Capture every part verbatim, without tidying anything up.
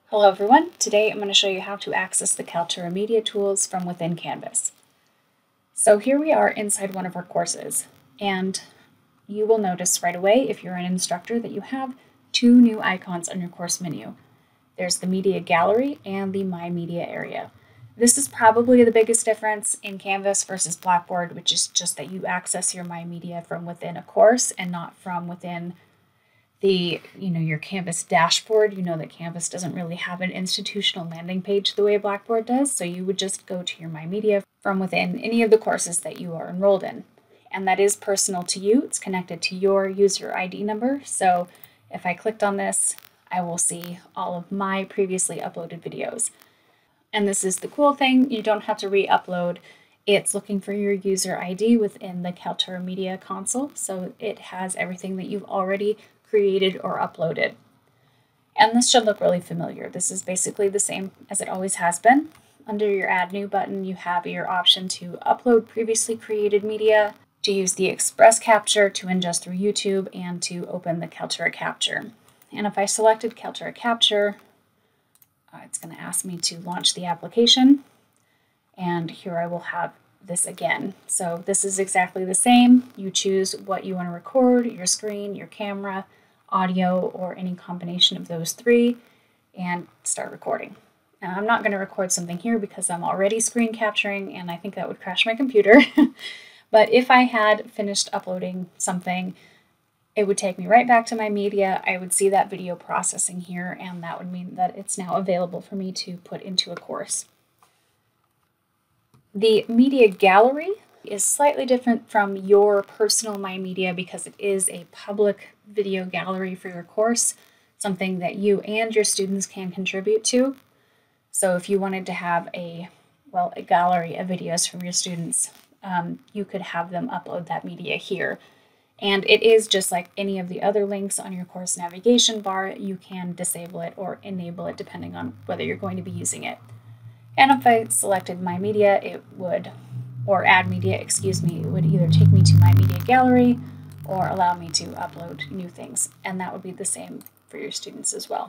Hello everyone, today I'm going to show you how to access the Kaltura Media tools from within Canvas. So here we are inside one of our courses, and you will notice right away if you're an instructor that you have two new icons on your course menu. There's the Media Gallery and the My Media area. This is probably the biggest difference in Canvas versus Blackboard, which is just that you access your My Media from within a course and not from within the, you know, your Canvas dashboard. You know that Canvas doesn't really have an institutional landing page the way Blackboard does, so you would just go to your My Media from within any of the courses that you are enrolled in. And that is personal to you. It's connected to your user I D number. So if I clicked on this, I will see all of my previously uploaded videos. And this is the cool thing, you don't have to re-upload. It's looking for your user I D within the Kaltura Media console, so it has everything that you've already created or uploaded. And this should look really familiar. This is basically the same as it always has been. Under your Add New button, you have your option to upload previously created media, to use the Express Capture to ingest through YouTube, and to open the Kaltura Capture. And if I selected Kaltura Capture, uh, it's going to ask me to launch the application. And here I will have this again. So this is exactly the same. You choose what you want to record, your screen, your camera, audio, or any combination of those three, and start recording. Now I'm not going to record something here because I'm already screen capturing and I think that would crash my computer. But if I had finished uploading something, it would take me right back to my media. I would see that video processing here, and that would mean that it's now available for me to put into a course. The Media Gallery is slightly different from your personal My Media because it is a public video gallery for your course, something that you and your students can contribute to. So if you wanted to have a, well, a gallery of videos from your students, um, you could have them upload that media here. And it is just like any of the other links on your course navigation bar. You can disable it or enable it depending on whether you're going to be using it. And if I selected My Media, it would, or Add Media, excuse me, it would either take me to My Media Gallery or allow me to upload new things. And that would be the same for your students as well.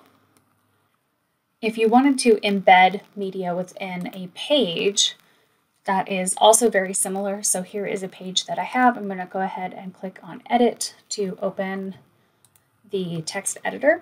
If you wanted to embed media within a page, that is also very similar. So here is a page that I have. I'm going to go ahead and click on Edit to open the text editor.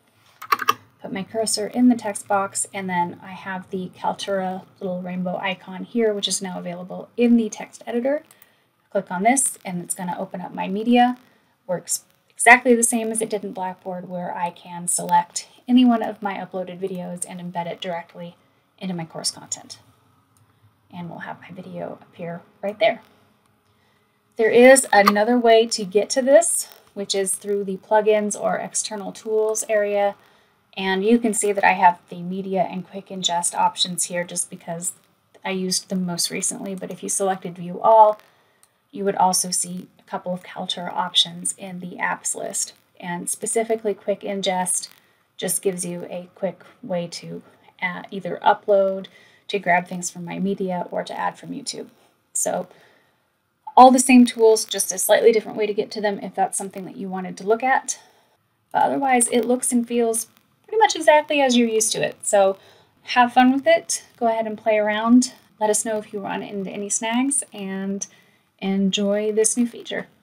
Put my cursor in the text box, and then I have the Kaltura little rainbow icon here, which is now available in the text editor. Click on this, and it's going to open up My Media. Works exactly the same as it did in Blackboard, where I can select any one of my uploaded videos and embed it directly into my course content. And we'll have my video appear right there. There is another way to get to this, which is through the plugins or external tools area. And you can see that I have the media and quick ingest options here just because I used them most recently. But if you selected View All, you would also see a couple of Kaltura options in the apps list. And specifically quick ingest just gives you a quick way to uh, either upload, to grab things from My Media, or to add from YouTube. So all the same tools, just a slightly different way to get to them if that's something that you wanted to look at. But otherwise, it looks and feels pretty much exactly as you're used to it. So have fun with it. Go ahead and play around. Let us know if you run into any snags, and enjoy this new feature.